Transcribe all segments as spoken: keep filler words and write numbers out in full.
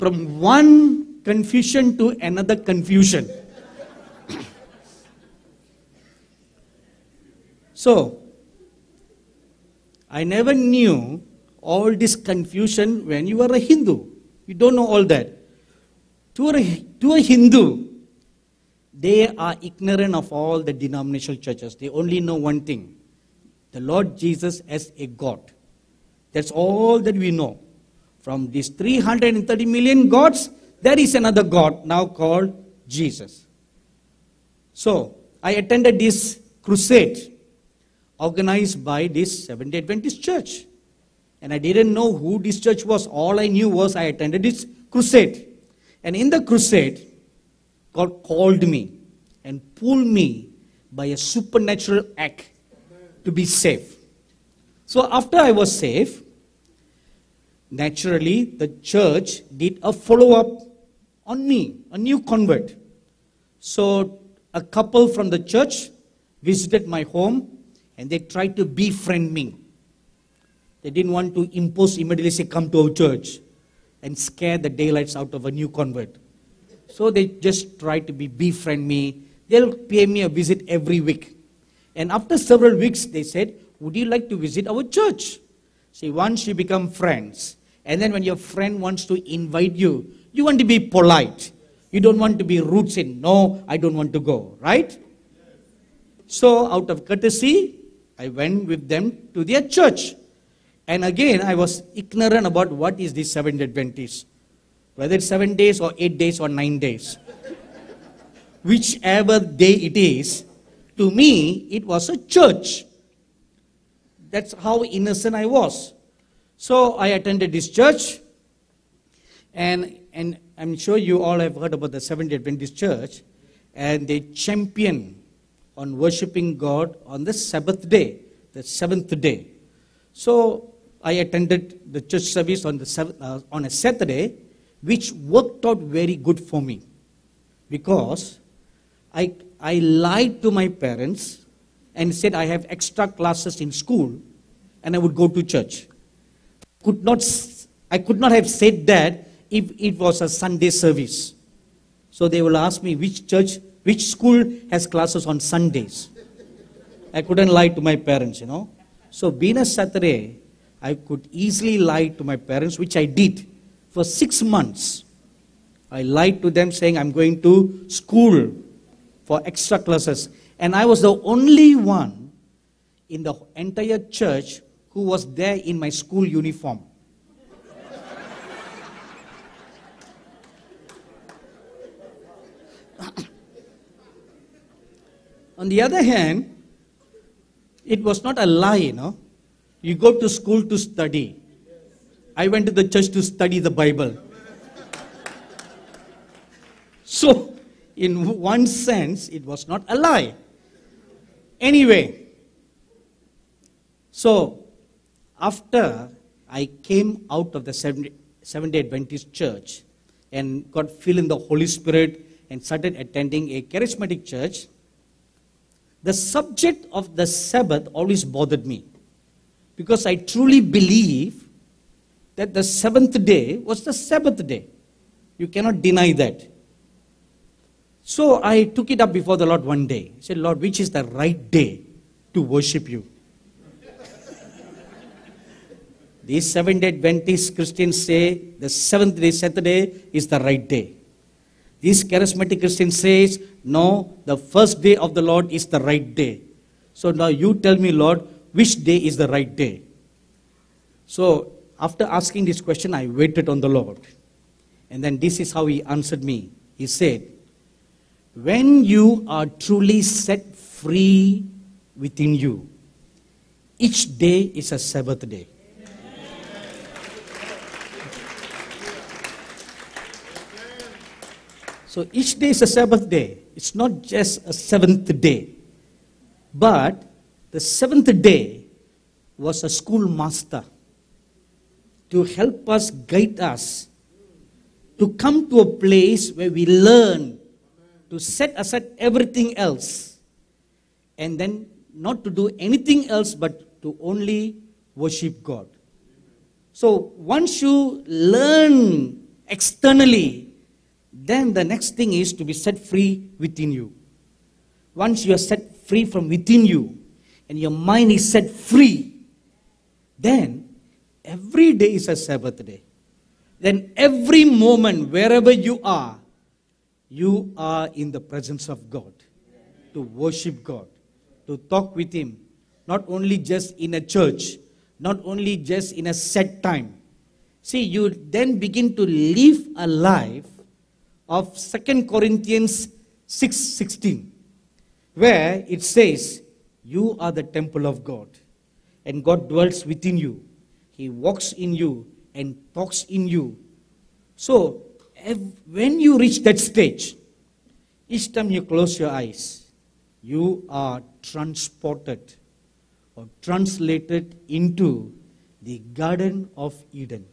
from one confusion to another confusion. So, I never knew all this confusion when you were a Hindu. You don't know all that. To a, to a Hindu, they are ignorant of all the denominational churches. They only know one thing: the Lord Jesus as a God. That's all that we know. From these three hundred thirty million gods, there is another God now called Jesus. So, I attended this crusade organized by this Seventh-day Adventist church. And I didn't know who this church was. All I knew was I attended this crusade. And in the crusade, God called me and pulled me by a supernatural act to be saved. So after I was saved, naturally the church did a follow-up on me, a new convert. So a couple from the church visited my home and they tried to befriend me. They didn't want to impose immediately, say, come to our church and scare the daylights out of a new convert. So they just tried to be befriend me. They'll pay me a visit every week. And after several weeks, they said, would you like to visit our church? See, once you become friends, and then when your friend wants to invite you, you want to be polite. You don't want to be rude, say, no, I don't want to go, right? So out of courtesy, I went with them to their church. And again, I was ignorant about what is this Seventh-day Adventist. Whether it's seven days or eight days or nine days. Whichever day it is, to me, it was a church. That's how innocent I was. So I attended this church. And, and I'm sure you all have heard about the Seventh-day Adventist church. And they champion on worshiping God on the Sabbath day, the seventh day. So I attended the church service on, the seventh, uh, on a Saturday, which worked out very good for me. Because I, I lied to my parents and said I have extra classes in school and I would go to church. Could not, I could not have said that if it was a Sunday service. So they will ask me which church, which school has classes on Sundays. I couldn't lie to my parents, you know. So being a Saturday, I could easily lie to my parents, which I did. For six months, I lied to them saying I'm going to school for extra classes. And I was the only one in the entire church who was there in my school uniform. On the other hand, it was not a lie, you know. You go to school to study. I went to the church to study the Bible. So, in one sense, it was not a lie. Anyway, so after I came out of the Seventh-day Adventist church and got filled in the Holy Spirit and started attending a charismatic church, the subject of the Sabbath always bothered me. Because I truly believe that the seventh day was the Sabbath day. You cannot deny that. So I took it up before the Lord one day. I said, Lord, which is the right day to worship you? These Seventh-day Adventist Christians say the seventh day, Saturday, is the right day. These charismatic Christians say, no, the first day of the Lord is the right day. So now you tell me, Lord, which day is the right day? So after asking this question, I waited on the Lord. And then this is how he answered me. He said, when you are truly set free within you, each day is a Sabbath day. So each day is a Sabbath day. It's not just a seventh day. But the seventh day was a schoolmaster to help us, guide us, to come to a place where we learn to set aside everything else and then not to do anything else but to only worship God. So once you learn externally, then the next thing is to be set free within you. Once you are set free from within you, and your mind is set free, then every day is a Sabbath day. Then every moment, wherever you are, you are in the presence of God, to worship God, to talk with Him, not only just in a church, not only just in a set time. See, you then begin to live a life of Second Corinthians six sixteen, where it says, you are the temple of God, and God dwells within you. He walks in you and talks in you. So, when you reach that stage, each time you close your eyes, you are transported or translated into the Garden of Eden.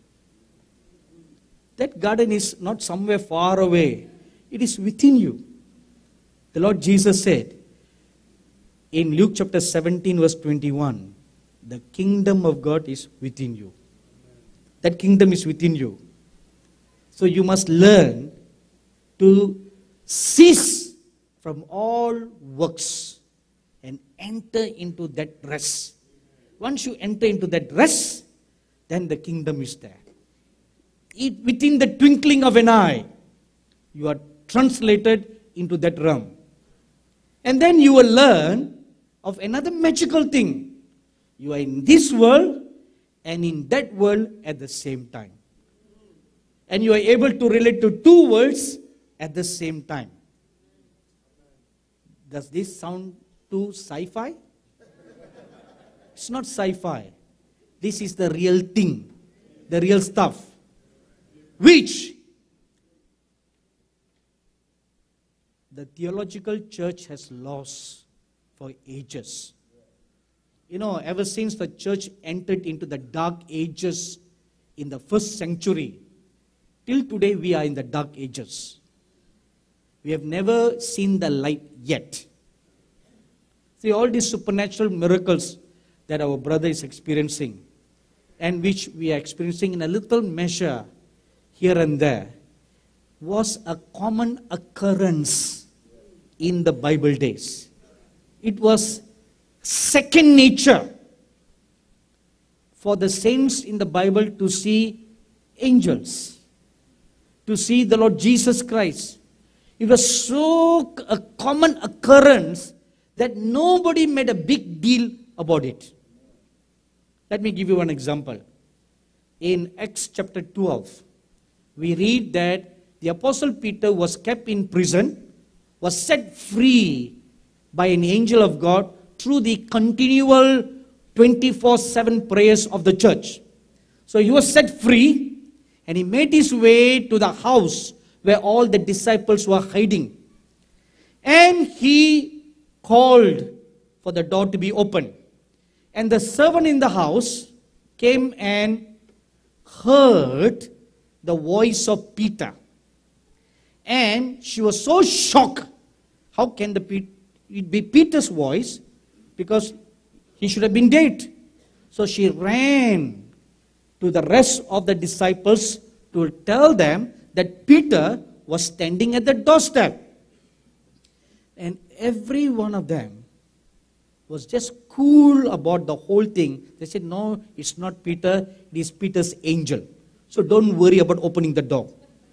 That garden is not somewhere far away. It is within you. The Lord Jesus said in Luke chapter seventeen verse twenty-one, the kingdom of God is within you. That kingdom is within you. So you must learn to cease from all works and enter into that rest. Once you enter into that rest, then the kingdom is there. It, within the twinkling of an eye, you are translated into that realm. And then you will learn of another magical thing. You are in this world and in that world at the same time. And you are able to relate to two worlds at the same time. Does this sound too sci-fi? It's not sci-fi. This is the real thing, the real stuff, which the theological church has lost for ages. You know, ever since the church entered into the dark ages in the first century, till today we are in the dark ages. We have never seen the light yet. See, all these supernatural miracles that our brother is experiencing, and which we are experiencing in a little measure here and there, was a common occurrence in the Bible days. It was second nature for the saints in the Bible to see angels, to see the Lord Jesus Christ. It was so a common occurrence that nobody made a big deal about it. Let me give you one example. In Acts chapter twelve, we read that the Apostle Peter was kept in prison, was set free by an angel of God through the continual twenty-four seven prayers of the church. So he was set free, and he made his way to the house where all the disciples were hiding. And he called for the door to be opened. And the servant in the house came and heard the voice of Peter. And she was so shocked. How can the it be Peter's voice? Because he should have been dead. So she ran to the rest of the disciples to tell them that Peter was standing at the doorstep. And every one of them was just cool about the whole thing. They said, no, it's not Peter, it is Peter's angel. So don't worry about opening the door.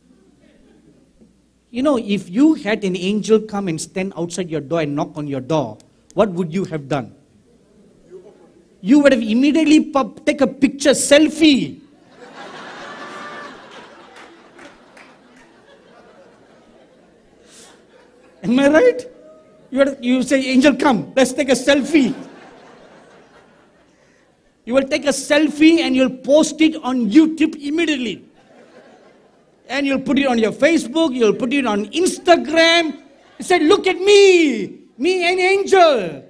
You know, if you had an angel come and stand outside your door and knock on your door, what would you have done? You would have immediately pop, take a picture, selfie. Am I right? You, are, you say, angel, come, let's take a selfie. You will take a selfie and you'll post it on YouTube immediately. And you'll put it on your Facebook, you'll put it on Instagram. You say, look at me, me an angel.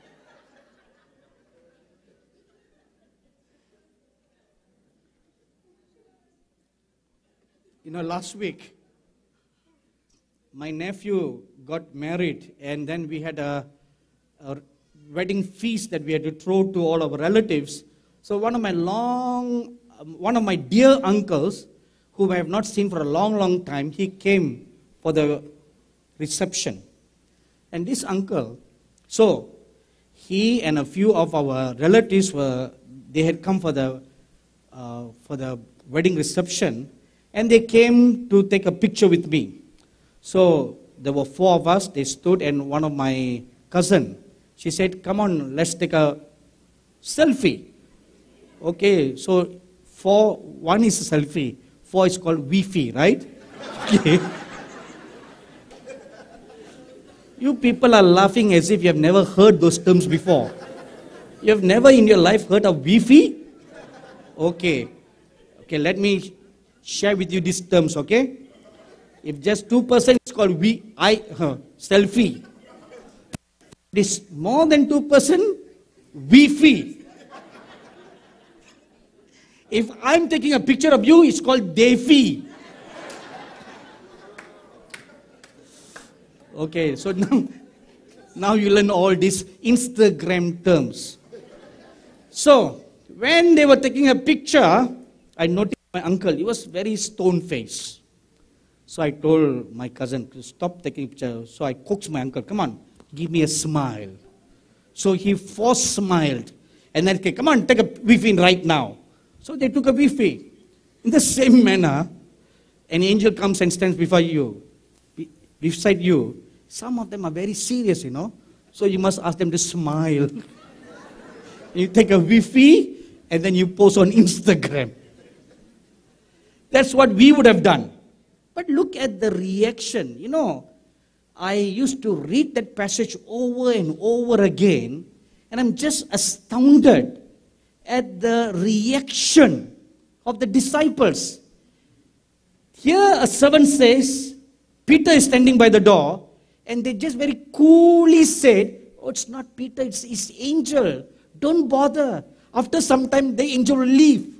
You know, last week, my nephew got married, and then we had a, a wedding feast that we had to throw to all our relatives. So one of my long, um, one of my dear uncles, whom I have not seen for a long, long time, he came for the reception. And this uncle, so he and a few of our relatives were, they had come for the, uh, for the wedding reception, and they came to take a picture with me. So there were four of us, they stood, and one of my cousin, she said, come on, let's take a selfie. Okay, so four, one is a selfie, four is called Wi-Fi, right? Okay. You people are laughing as if you have never heard those terms before. You have never in your life heard of Wi-Fi? Okay. Okay, let me share with you these terms, okay? If just two percent, it's called we, I, uh, selfie. This more than two percent, Wi-Fi. If I'm taking a picture of you, it's called Defi. Okay, so now, now you learn all these Instagram terms. So, when they were taking a picture, I noticed my uncle, he was very stone-faced. So I told my cousin to stop taking picture. So I coaxed my uncle, come on, give me a smile. So he force smiled. And then, okay, come on, take a Wi-Fi right now. So they took a Wi-Fi. In the same manner, an angel comes and stands before you, beside you. Some of them are very serious, you know. So you must ask them to smile. You take a Wi-Fi and then you post on Instagram. That's what we would have done. But look at the reaction. You know, I used to read that passage over and over again, and I'm just astounded at the reaction of the disciples. Here a servant says, Peter is standing by the door, and they just very coolly said, oh, it's not Peter, it's his angel. Don't bother. After some time, the angel will leave.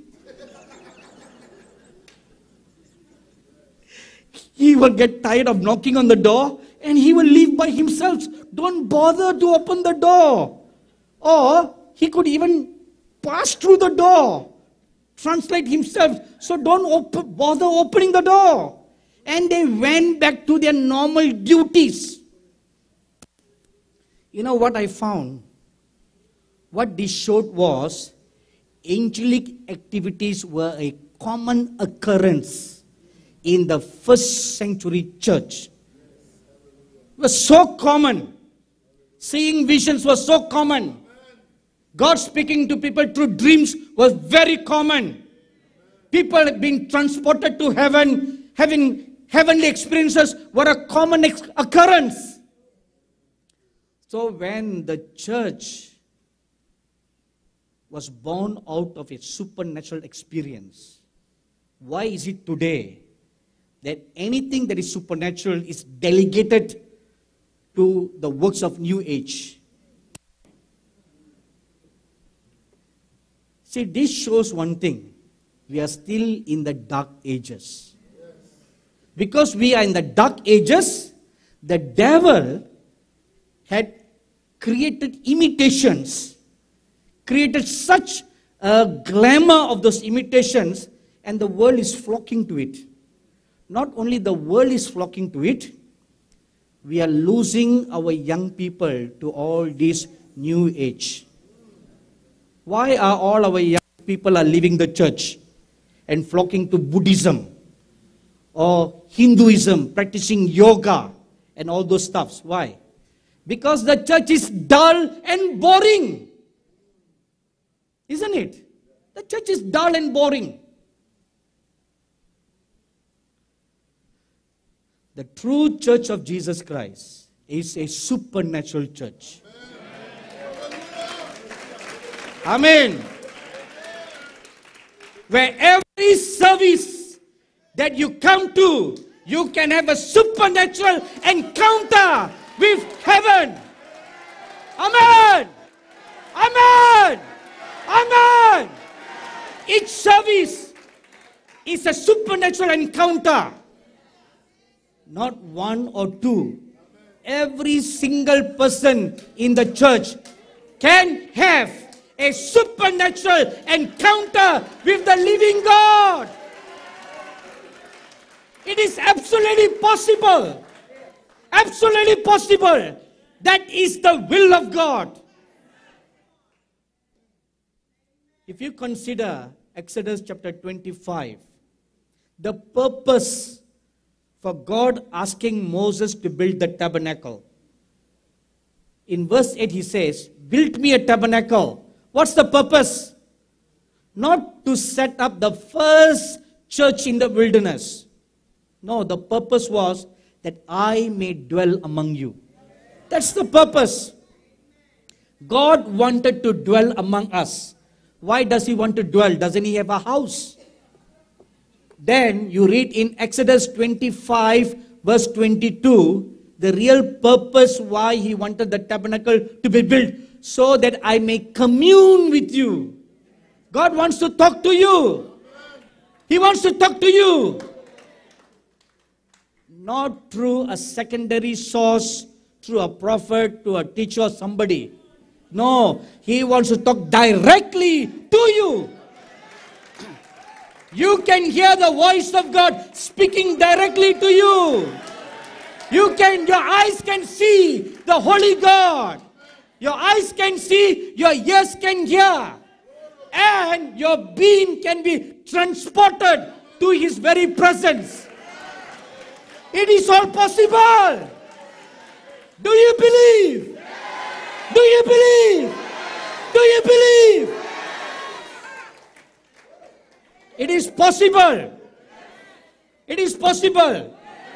He will get tired of knocking on the door, and he will leave by himself. Don't bother to open the door. Or he could even pass through the door, translate himself. So don't op- bother opening the door. And they went back to their normal duties. You know what I found? What this showed was angelic activities were a common occurrence in the first century church. It was so common. Seeing visions was so common. God speaking to people through dreams was very common. People being transported to heaven, having heavenly experiences were a common ex- occurrence. So when the church was born out of a supernatural experience, why is it today that anything that is supernatural is delegated to the works of New Age? See, this shows one thing. We are still in the dark ages. Because we are in the dark ages, the devil had created imitations, created such a glamour of those imitations, and the world is flocking to it. Not only the world is flocking to it, we are losing our young people to all this new age. Why are all our young people are leaving the church and flocking to Buddhism or Hinduism, practicing yoga and all those stuffs? Why? Because the church is dull and boring. Isn't it? The church is dull and boring. The true church of Jesus Christ is a supernatural church. Amen. Where every service that you come to, you can have a supernatural encounter with heaven. Amen. Amen. Amen. Each service is a supernatural encounter. Not one or two. Every single person in the church can have a supernatural encounter with the living God. It is absolutely possible. Absolutely possible. That is the will of God. If you consider Exodus chapter twenty-five, the purpose for God asking Moses to build the tabernacle. In verse eight he says, build me a tabernacle. What's the purpose? Not to set up the first church in the wilderness. No, the purpose was that I may dwell among you. That's the purpose. God wanted to dwell among us. Why does he want to dwell? Doesn't he have a house? Then you read in Exodus twenty-five verse twenty-two, the real purpose why he wanted the tabernacle to be built, so that I may commune with you. God wants to talk to you. He wants to talk to you. Not through a secondary source, through a prophet, to a teacher, somebody. No, he wants to talk directly to you. You can hear the voice of God speaking directly to you. You can, your eyes can see the Holy God. Your eyes can see, your ears can hear. And your being can be transported to his very presence. It is all possible. Do you believe? Do you believe? Do you believe? It is possible. It is possible.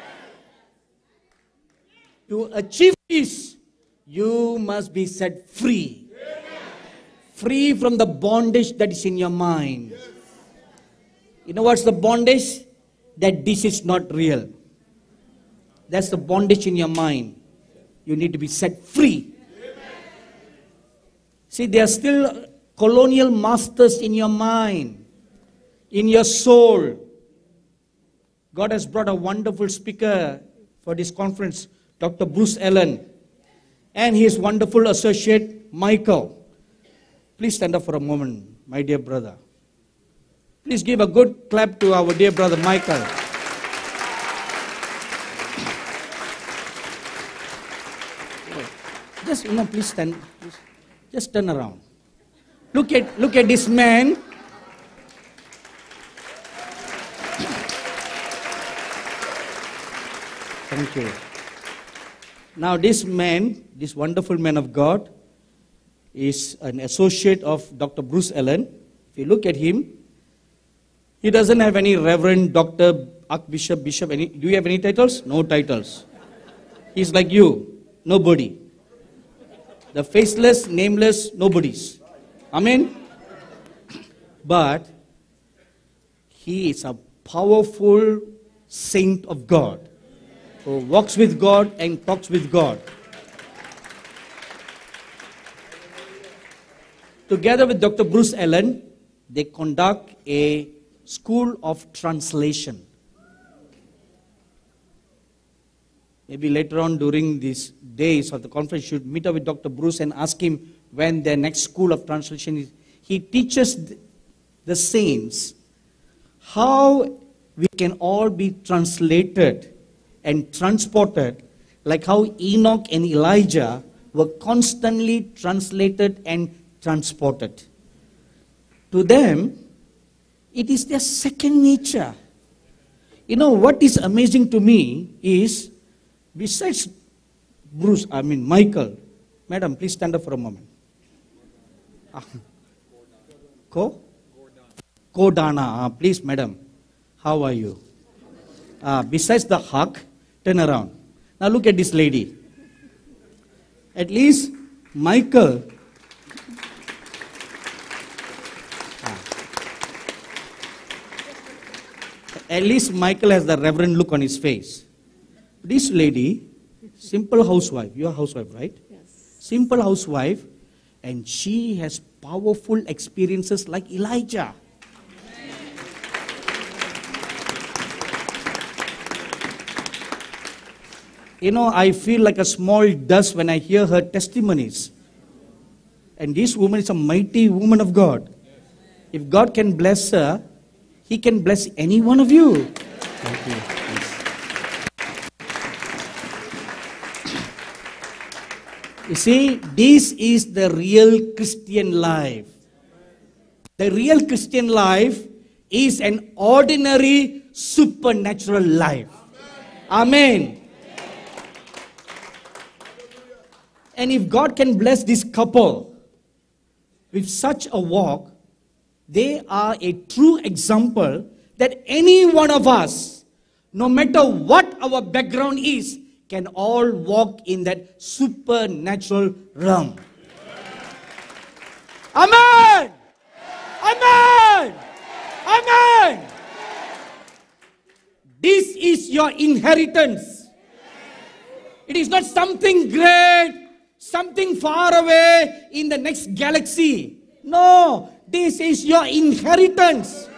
To achieve this, you must be set free. Free from the bondage that is in your mind. You know what's the bondage? That this is not real. That's the bondage in your mind. You need to be set free. See, there are still colonial masters in your mind, in your soul. God has brought a wonderful speaker for this conference, Doctor Bruce Allen, and his wonderful associate, Michael. Please stand up for a moment, my dear brother. Please give a good clap to our dear brother, Michael. Just, you know, please stand. Please. Just turn around. Look at, look at this man. Thank you. Now this man, this wonderful man of God, is an associate of Doctor Bruce Allen. If you look at him, he doesn't have any reverend, doctor, archbishop, bishop. Any, do you have any titles? No titles. He's like you, nobody. The faceless, nameless, nobodies. Amen? But he is a powerful saint of God who walks with God and talks with God. Together with Doctor Bruce Allen, they conduct a school of translation. Maybe later on during these days of the conference, you should meet up with Doctor Bruce and ask him when their next school of translation is. He teaches the saints how we can all be translated and transported, like how Enoch and Elijah were constantly translated and transported. To them, it is their second nature. You know, what is amazing to me is, besides Bruce, I mean Michael, madam, please stand up for a moment. Ah. Ko? Kodana, ah, please, madam. How are you? Ah, besides the hug, turn around. Now look at this lady. At least Michael. Ah. At least Michael has the reverend look on his face. This lady, simple housewife, you are a housewife, right? Yes. Simple housewife, and she has powerful experiences like Elijah. You know, I feel like a small dust when I hear her testimonies. And this woman is a mighty woman of God. If God can bless her, He can bless any one of you. Thank you. Yes. You see, this is the real Christian life. The real Christian life is an ordinary supernatural life. Amen. And if God can bless this couple with such a walk, they are a true example that any one of us, no matter what our background is, can all walk in that supernatural realm. Amen! Amen! Amen! This is your inheritance. It is not something great, something far away in the next galaxy. No, this is your inheritance.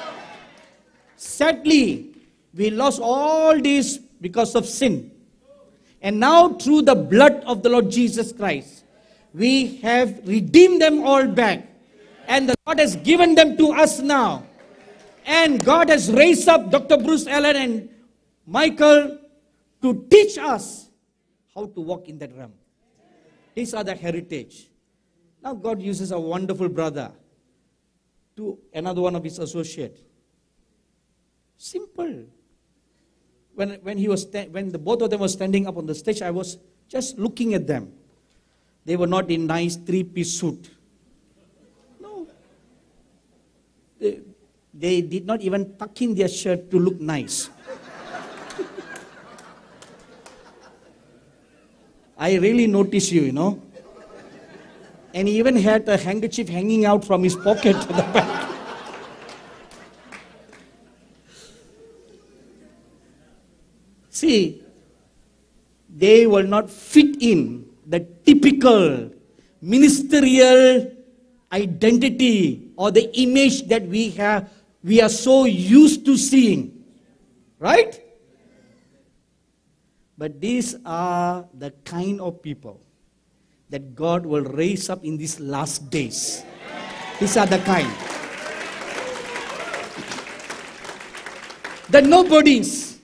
Sadly, we lost all this because of sin. And now through the blood of the Lord Jesus Christ, we have redeemed them all back. And the Lord has given them to us now. And God has raised up Doctor Bruce Allen and Michael to teach us how to walk in that realm. These are the heritage. Now God uses a wonderful brother to another one of his associates. Simple. When, when, he was when the both of them were standing up on the stage, I was just looking at them. They were not in nice three-piece suit. No. They, they did not even tuck in their shirt to look nice. I really noticed you, you know. And he even had a handkerchief hanging out from his pocket at the back. See, they will not fit in the typical ministerial identity or the image that we have, we are so used to seeing. Right? But these are the kind of people that God will raise up in these last days. These are the kind. The nobodies.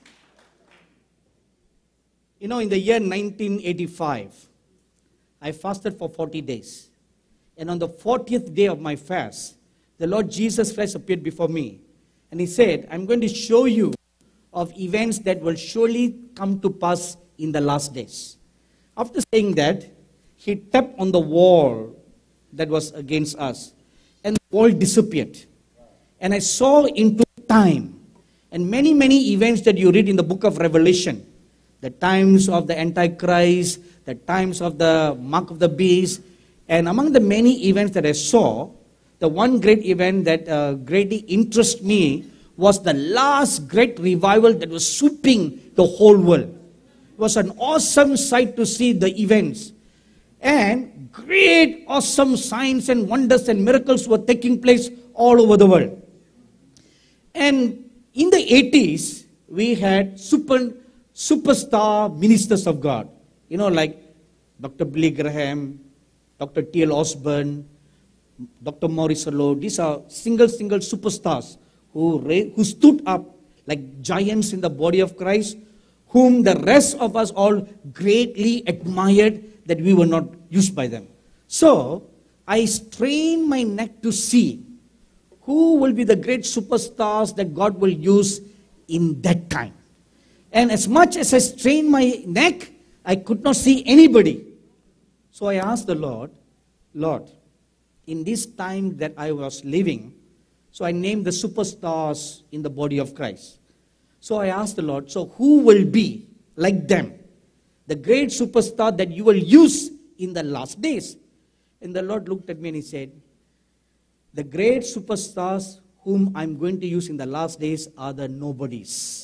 You know, in the year nineteen eighty-five, I fasted for forty days. And on the fortieth day of my fast, the Lord Jesus Christ appeared before me. And he said, I'm going to show you of events that will surely come to pass in the last days. After saying that, he tapped on the wall that was against us. And the wall disappeared. And I saw into time. And many, many events that you read in the book of Revelation. The times of the Antichrist, the times of the mark of the beast. And among the many events that I saw, the one great event that uh, greatly interested me was the last great revival that was sweeping the whole world. It was an awesome sight to see the events. And great, awesome signs and wonders and miracles were taking place all over the world. And in the eighties, we had super, superstar ministers of God. You know, like Doctor Billy Graham, Doctor T L Osborne, Doctor Maurice Lowe. These are single, single superstars who, who stood up like giants in the body of Christ, whom the rest of us all greatly admired that we were not used by them. So, I strained my neck to see who will be the great superstars that God will use in that time. And as much as I strained my neck, I could not see anybody. So I asked the Lord, Lord, in this time that I was living, so I named the superstars in the body of Christ. So I asked the Lord, so who will be like them? The great superstar that you will use in the last days. And the Lord looked at me and he said, the great superstars whom I'm going to use in the last days are the nobodies.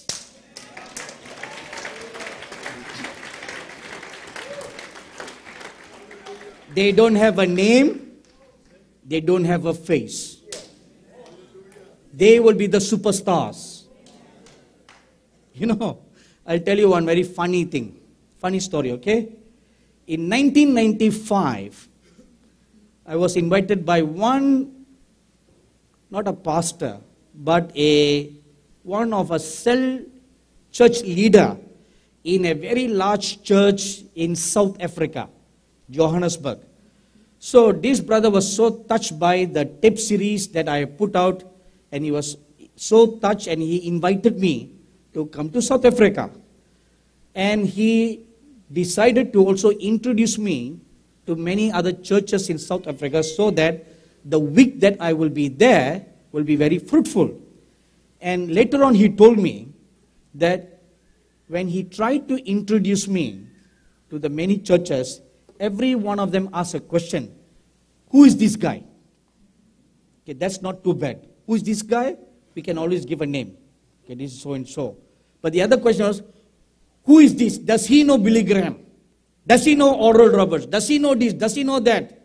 They don't have a name. They don't have a face. They will be the superstars. You know, I'll tell you one very funny thing. Funny story, okay? In nineteen ninety-five, I was invited by one, not a pastor, but a one of a cell church leader in a very large church in South Africa. Johannesburg. So this brother was so touched by the tape series that I put out, and he was so touched, and he invited me to come to South Africa. And he decided to also introduce me to many other churches in South Africa, so that the week that I will be there will be very fruitful. And later on he told me that when he tried to introduce me to the many churches, every one of them asked a question: who is this guy? Okay, that's not too bad. Who is this guy? We can always give a name. Okay, this is so and so. But the other question was, who is this? Does he know Billy Graham? Does he know Oral Roberts? Does he know this? Does he know that?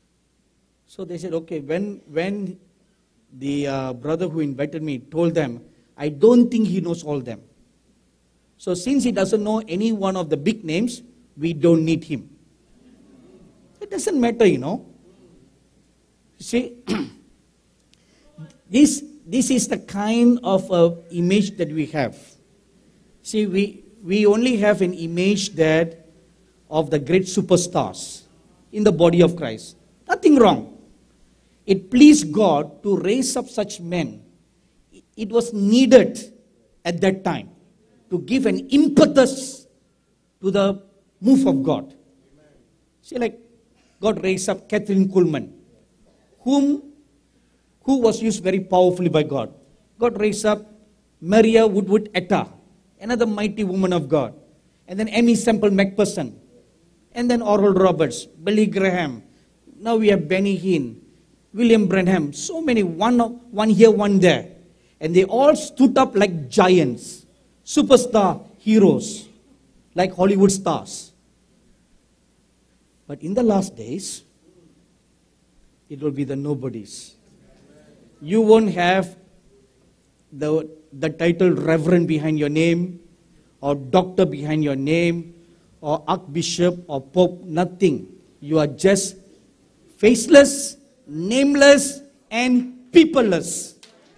So they said, okay, when, when the uh, brother who invited me told them, I don't think he knows all them. So since he doesn't know any one of the big names, we don't need him. It doesn't matter, you know. See, this, this is the kind of uh, image that we have. See, we, we only have an image that of the great superstars in the body of Christ. Nothing wrong. It pleased God to raise up such men. It was needed at that time to give an impetus to the move of God. See, like God raised up Catherine Kuhlman, whom, who was used very powerfully by God. God raised up Maria Woodward Etta, another mighty woman of God. And then Amy Semple McPherson. And then Oral Roberts, Billy Graham. Now we have Benny Hinn, William Branham. So many, one, one here, one there. And they all stood up like giants, superstar heroes, like Hollywood stars. But in the last days, it will be the nobodies. You won't have the, the title Reverend behind your name, or Doctor behind your name, or Archbishop, or Pope, nothing. You are just faceless, nameless, and peopleless.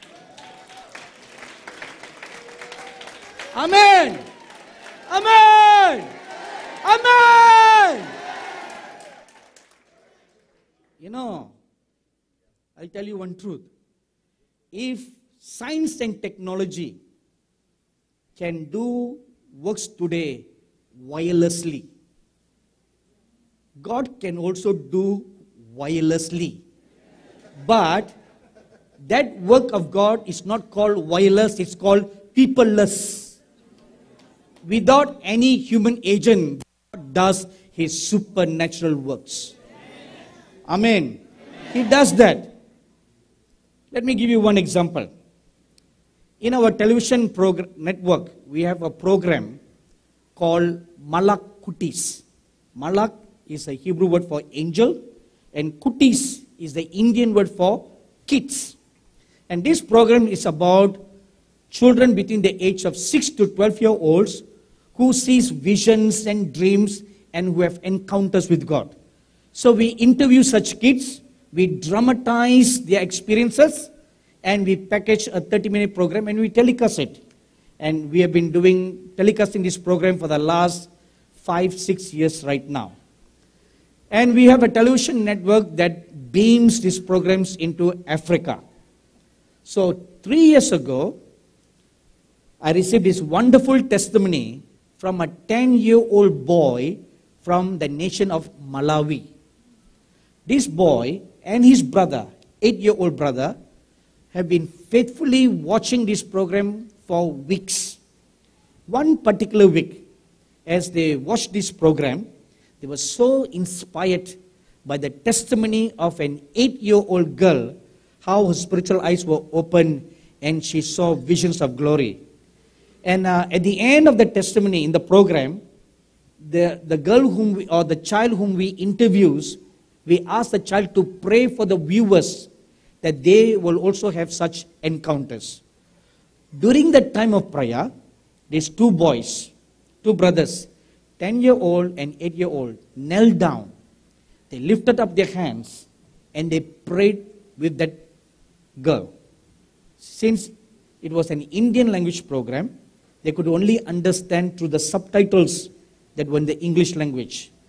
Amen. Amen. Amen. You know, I'll tell you one truth. If science and technology can do works today wirelessly, God can also do wirelessly. But that work of God is not called wireless, it's called peopleless. Without any human agent, God does his supernatural works. Amen. Amen. He does that. Let me give you one example. In our television program network, we have a program called Malak Kutis. Malak is a Hebrew word for angel, and Kutis is the Indian word for kids. And this program is about children between the age of six to twelve year olds who sees visions and dreams and who have encounters with God. So we interview such kids, we dramatize their experiences, and we package a thirty minute program and we telecast it. And we have been doing, telecasting this program for the last five, six years right now. And we have a television network that beams these programs into Africa. So three years ago, I received this wonderful testimony from a ten year old boy from the nation of Malawi. This boy and his brother, eight year old brother, have been faithfully watching this program for weeks. One particular week, as they watched this program, they were so inspired by the testimony of an eight year old girl, how her spiritual eyes were opened and she saw visions of glory. And uh, at the end of the testimony in the program, the, the girl whom we, or the child whom we interviews, we asked the child to pray for the viewers that they will also have such encounters. During the time of prayer, these two boys, two brothers, ten year old and eight year old, knelt down. They lifted up their hands and they prayed with that girl. Since it was an Indian language program, they could only understand through the subtitles that were in the English language.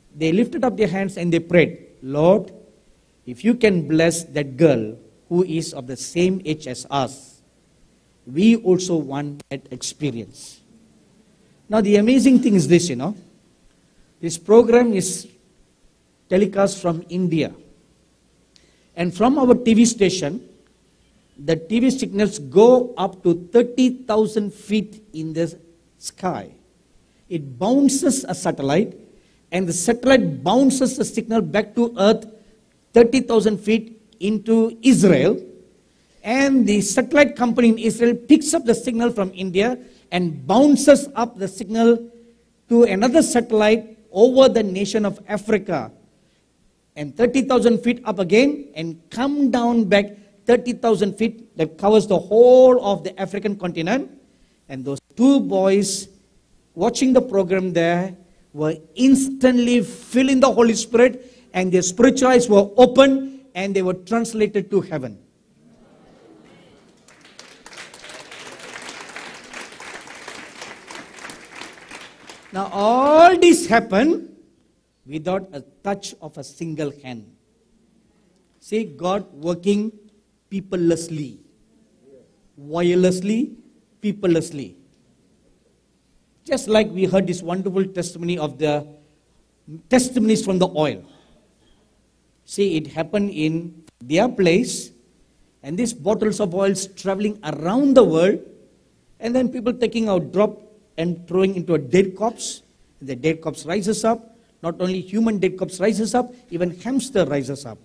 they lifted up their hands and they prayed, Lord, if you can bless that girl who is of the same age as us, we also want that experience. Now the amazing thing is this, you know, this program is telecast from India. And from our T V station, the T V signals go up to thirty thousand feet in the sky. It bounces a satellite, and the satellite bounces the signal back to Earth thirty thousand feet into Israel. And the satellite company in Israel picks up the signal from India and bounces up the signal to another satellite over the nation of Africa. And thirty thousand feet up again and come down back thirty thousand feet that covers the whole of the African continent. And those two boys watching the program there were instantly filled in the Holy Spirit, and their spiritual eyes were opened and they were translated to heaven. Now all this happened without a touch of a single hand. See, God working peoplelessly, wirelessly, peoplelessly. Just like we heard this wonderful testimony of the testimonies from the oil. See, it happened in their place, and these bottles of oils traveling around the world, and then people taking out drop and throwing into a dead corpse. The dead corpse rises up. Not only human dead corpse rises up, even hamster rises up.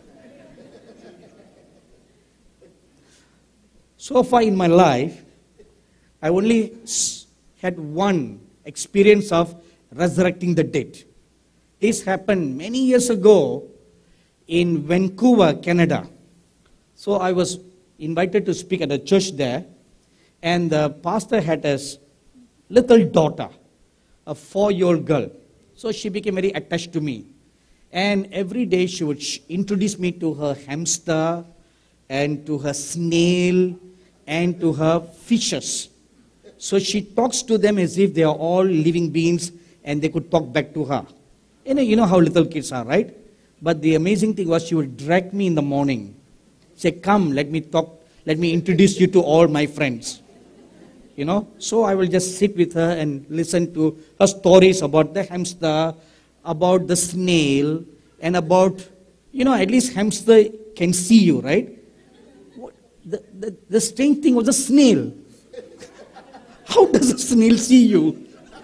So far in my life, I only had one experience of resurrecting the dead. This happened many years ago in Vancouver, Canada. So I was invited to speak at a church there, and the pastor had a little daughter, a four-year-old girl. So she became very attached to me. And every day she would introduce me to her hamster and to her snail and to her fishes. So she talks to them as if they are all living beings and they could talk back to her. You know, you know how little kids are, right? But the amazing thing was she would drag me in the morning. Say, come, let me talk, let me introduce you to all my friends. You know, so I will just sit with her and listen to her stories about the hamster, about the snail, and about, you know, at least hamster can see you, right? The, the, the strange thing was the snail. How does a snail see you?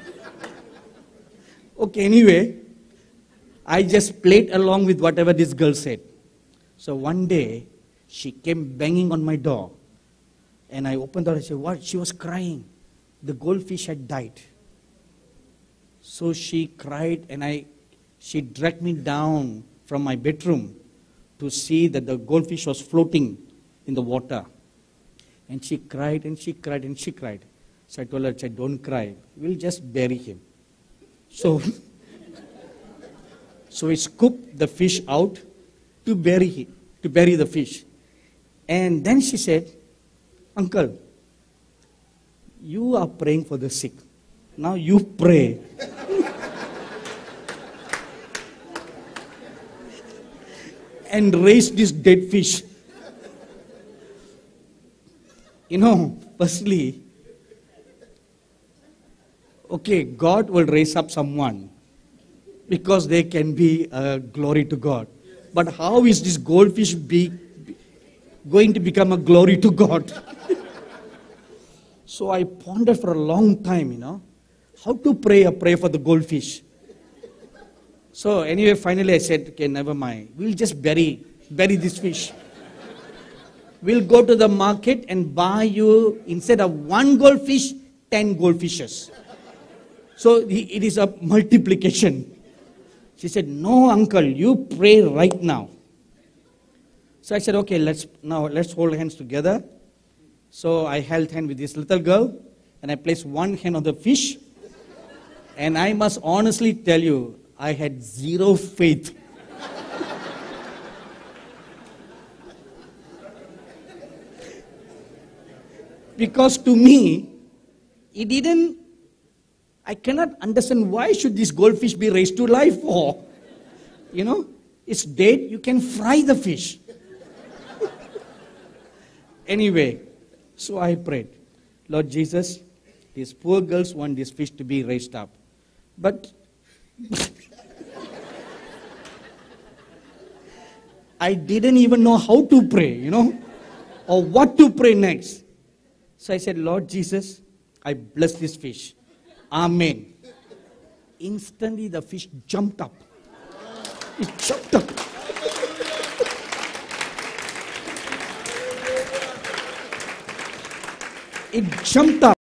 Okay, anyway, I just played along with whatever this girl said. So one day, she came banging on my door. And I opened the door and said, what? She was crying. The goldfish had died. So she cried, and I, she dragged me down from my bedroom to see that the goldfish was floating in the water. And she cried and she cried and she cried. So I told her, I said, don't cry. We'll just bury him. So, so we scooped the fish out to bury him, to bury the fish. And then she said, Uncle, you are praying for the sick. Now you pray. And raise this dead fish. You know, firstly, okay, God will raise up someone because they can be a glory to God. But how is this goldfish be, going to become a glory to God? So I pondered for a long time, you know, how to pray a prayer for the goldfish. So anyway, finally I said, okay, never mind. We'll just bury, bury this fish. We'll go to the market and buy you, instead of one goldfish, ten goldfishes. So it is a multiplication. She said, no, uncle, you pray right now. So I said, okay, let's now let's hold hands together. So I held hand with this little girl, and I placed one hand on the fish. And I must honestly tell you, I had zero faith. Because to me, it didn't, I cannot understand why should this goldfish be raised to life for. You know, it's dead, you can fry the fish. Anyway, so I prayed, Lord Jesus, these poor girls want this fish to be raised up. But I didn't even know how to pray, you know, or what to pray next. So I said, Lord Jesus, I bless this fish. Amen. Instantly the fish jumped up. It jumped up. It jumped up.